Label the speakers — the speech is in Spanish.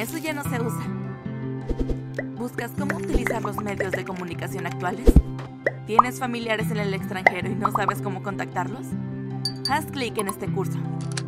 Speaker 1: Eso ya no se usa. ¿Buscas cómo utilizar los medios de comunicación actuales? ¿Tienes familiares en el extranjero y no sabes cómo contactarlos? Haz clic en este curso.